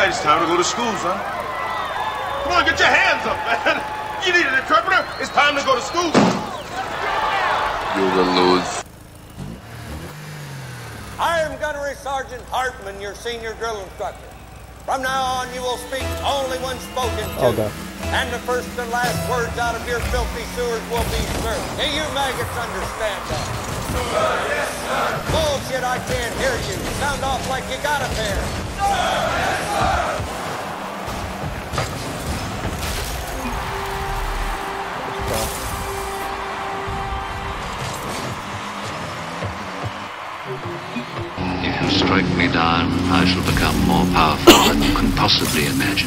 right, it's time to go to school, son. Come on, get your hands up, man. You need an interpreter? It's time to go to school. You will lose. I am Gunnery Sergeant Hartman, your senior drill instructor. From now on, you will speak only when spoken to. Okay. And the first and last words out of your filthy sewers will be, sir. Do you maggots understand that? Sir, yes, sir. Bullshit, I can't hear you. Sound off like you got a pair. Sir, yes, sir. If you strike me down, I shall become more powerful than you can possibly imagine.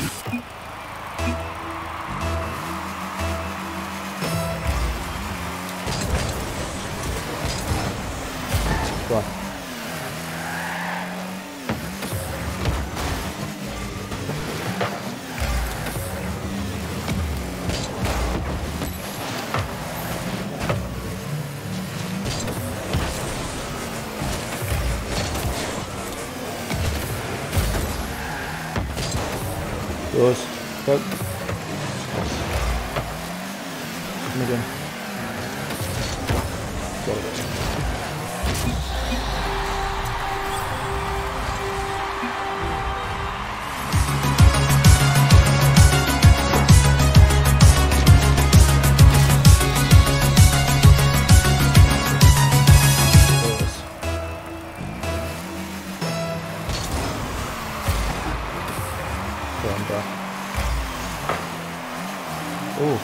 Yours. Go. Come again. Got it. Oh.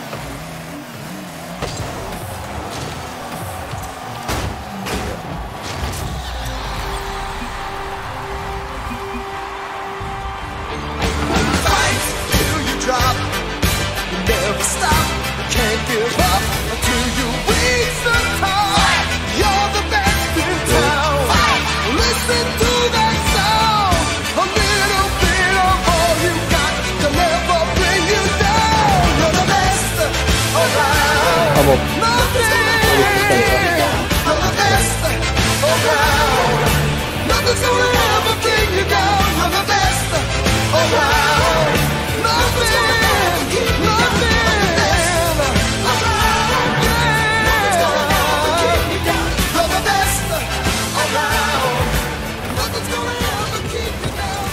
Fight till you drop. You never stop. You can't give up until you reach the top. You're the best in town. Listen to that sound. A little bit of all you got to never bring you down. You're the best around. Nothing. You're the best around. Nothing's gonna ever bring you down. You're the best around. Nothing. You're the best around. Nothing's gonna ever keep you down.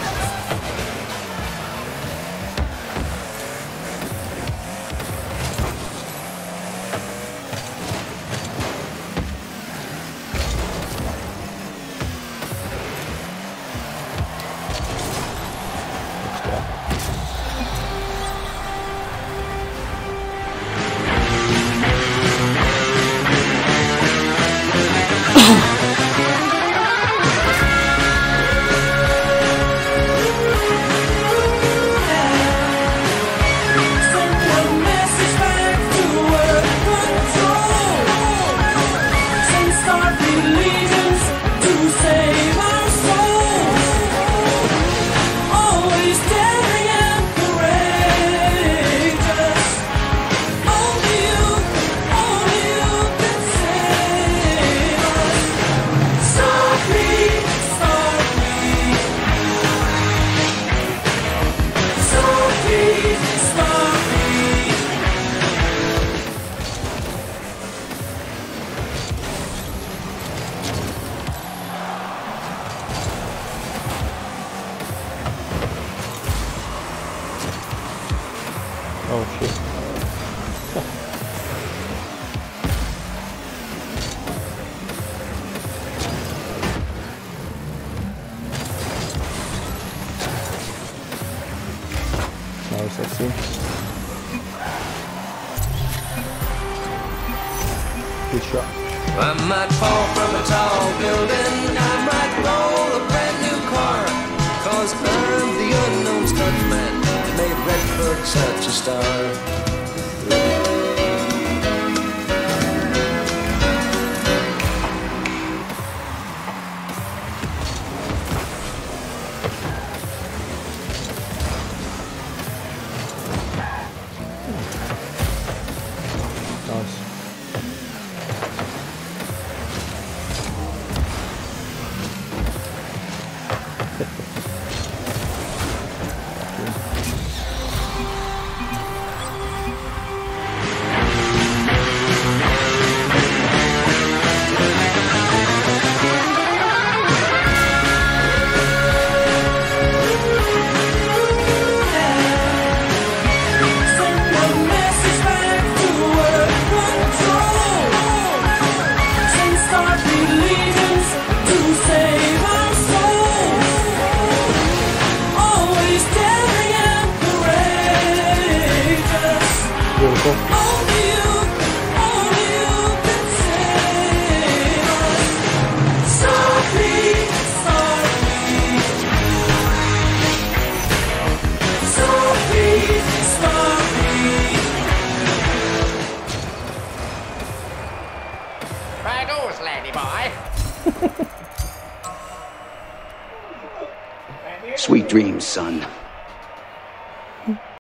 Oh shit. Nice, let's see. Good shot. I might fall from a tall building, I might roll a brand new car, 'cause I'm the unknown stuntman that made Redford such a star. Nice. Sweet dreams, son.